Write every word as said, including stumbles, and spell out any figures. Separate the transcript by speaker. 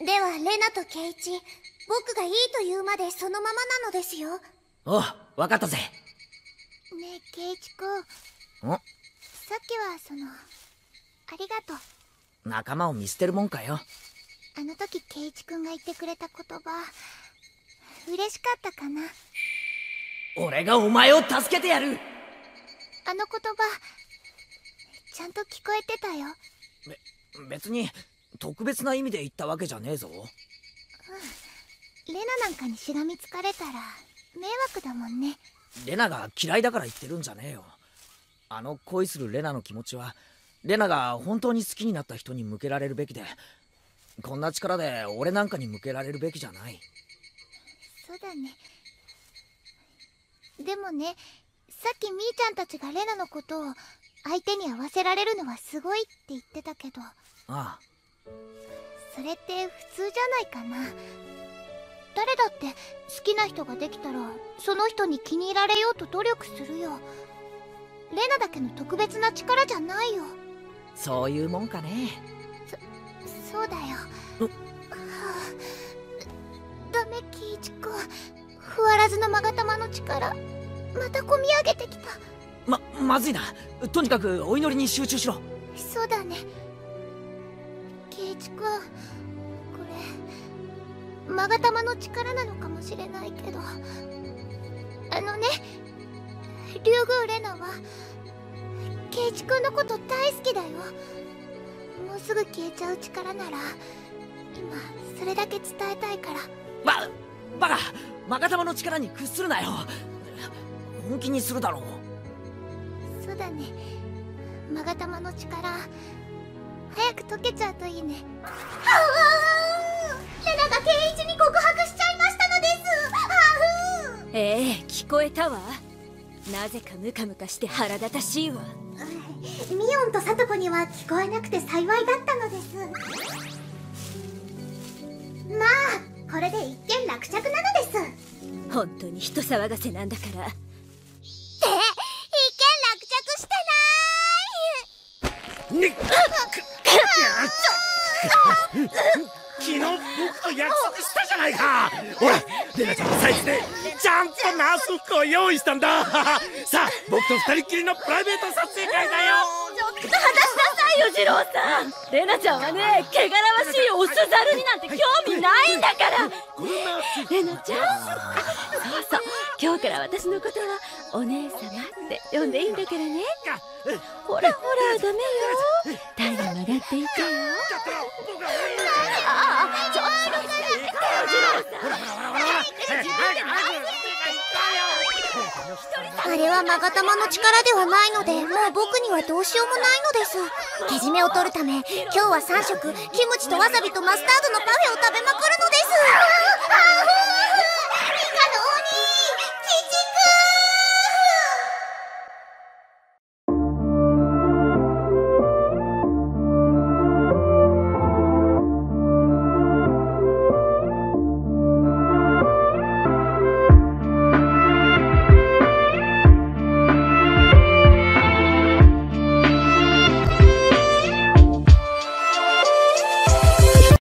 Speaker 1: ではレナとケイチ、僕がいいと言うまでそのままなのですよ。
Speaker 2: おう、分かったぜ。
Speaker 1: ねえケイチ君、
Speaker 2: お、
Speaker 1: さっきはそのありがとう。
Speaker 2: 仲間を見捨てるもんかよ。
Speaker 1: あの時ケイチ君が言ってくれた言葉、嬉しかったかな。
Speaker 2: 俺がお前を助けてやる。
Speaker 1: あの言葉ちゃんと聞こえてたよ。
Speaker 2: べ別に特別な意味で言ったわけじゃねえぞ。うん、
Speaker 1: レナなんかにしがみつかれたら迷惑だもんね。
Speaker 2: レナが嫌いだから言ってるんじゃねえよ。あの恋するレナの気持ちはレナが本当に好きになった人に向けられるべきで、こんな力で俺なんかに向けられるべきじゃない。
Speaker 1: そうだね。でもね、さっきみーちゃんたちがレナのことを相手に合わせられるのはすごいって言ってたけど、
Speaker 2: ああ、
Speaker 1: それって普通じゃないかな。誰だって好きな人ができたらその人に気に入られようと努力するよ。レナだけの特別な力じゃないよ。
Speaker 2: そういうもんかね。
Speaker 1: そそうだよ。はあ、ダメキイチ君、不わらずの勾玉の力またこみ上げてきた。
Speaker 2: ままずいな。とにかくお祈りに集中しろ。
Speaker 1: そうだね。ケイチ君、これ勾玉の力なのかもしれないけど、あのね、リュウグウレナはケイチ君のこと大好きだよ。もうすぐ消えちゃう力なら今それだけ伝えたいから。
Speaker 2: ばバカ、勾玉の力に屈するなよ。本気にするだろう。
Speaker 1: そうだね、勾玉の力早く解けちゃうといいね。はあ、レナがケイイチに告白しちゃいましたのです。はう。
Speaker 3: ええ、聞こえたわ。なぜかムカムカして腹立たしいわ。
Speaker 1: ミオンとサトコには聞こえなくて幸いだったのです。まあこれで一件落着なのです。
Speaker 3: 本当に人騒がせなんだから。
Speaker 1: って一件落着してない。
Speaker 4: ねっ昨日僕と約束したじゃないか。ほら、レナちゃんのサイズでちゃんとナース服を用意したんだ。さあ僕と二人っきりのプライベート撮影会だよ。
Speaker 3: ちょっと話しなさいよ次郎さん。レナちゃんはね、汚らわしいオスザルになんて興味ないんだから。レナちゃん、そうそう、今日から私のことはお姉様って呼んでいいんだからね。ほらほら、ダメよ、体が曲がっていてよ。ああ、ちょっと待ってよ次郎さん。
Speaker 1: あれは勾玉の力ではないので、もう僕にはどうしようもないのです。けじめを取るため今日はさん食キムチとわさびとマスタードのパフェを食べまくるのです。